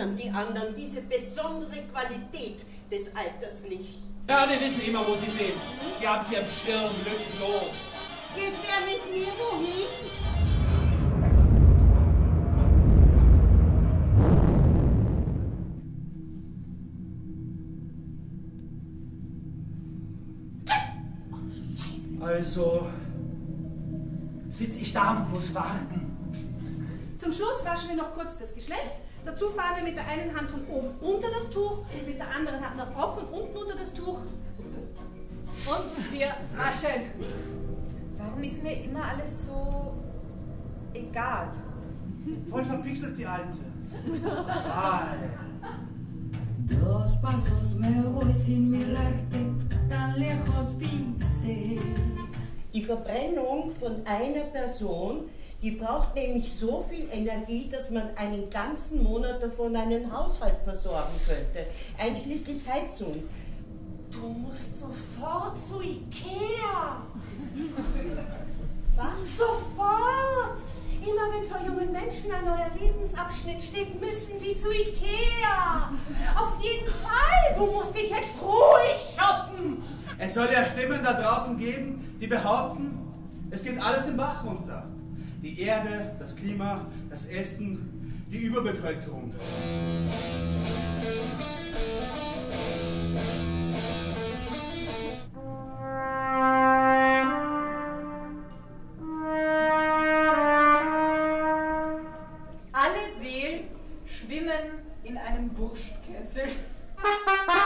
erkennen die anderen diese besondere Qualität des Alters nicht. Ja, die wissen immer, wo sie sind. Die haben sie am Schirm, lückenlos. Geht wer mit mir wohin? Also sitze ich da und muss warten. Zum Schluss waschen wir noch kurz das Geschlecht. Dazu fahren wir mit der einen Hand von oben unter das Tuch, mit der anderen Hand nach oben unten unter das Tuch. Und wir waschen. Warum ist mir immer alles so egal? Voll verpixelt die Alte. Egal. Dos pasos me voy sin mirarte, tan lejos pensé. Die Verbrennung von einer Person, die braucht nämlich so viel Energie, dass man einen ganzen Monat davon einen Haushalt versorgen könnte, einschließlich Heizung. Du musst sofort zu Ikea. Was? Sofort! Immer wenn vor jungen Menschen ein neuer Lebensabschnitt steht, müssen sie zu Ikea. Auf jeden Fall! Du musst dich jetzt ruhig shoppen. Es soll ja Stimmen da draußen geben, die behaupten, es geht alles den Bach runter. Die Erde, das Klima, das Essen, die Überbevölkerung. Alle Seelen schwimmen in einem Wurstkessel.